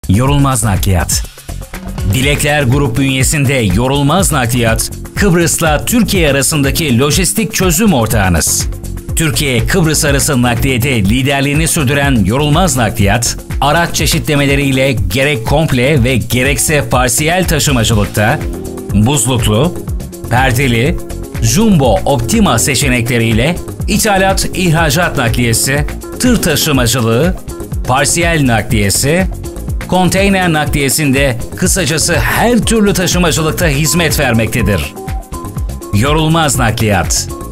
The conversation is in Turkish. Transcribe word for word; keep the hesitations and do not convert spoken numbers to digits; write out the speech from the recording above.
Yorulmaz Nakliyat. Dilekler Grup bünyesinde Yorulmaz Nakliyat, Kıbrıs'la Türkiye arasındaki lojistik çözüm ortağınız. Türkiye-Kıbrıs arası nakliyede liderliğini sürdüren Yorulmaz Nakliyat, araç çeşitlemeleriyle gerek komple ve gerekse parsiyel taşımacılıkta, buzluklu, perdeli, jumbo optima seçenekleriyle ithalat ihracat nakliyesi, tır taşımacılığı, parsiyel nakliyesi, konteyner nakliyesinde kısacası her türlü taşımacılıkta hizmet vermektedir. Yorulmaz Nakliyat.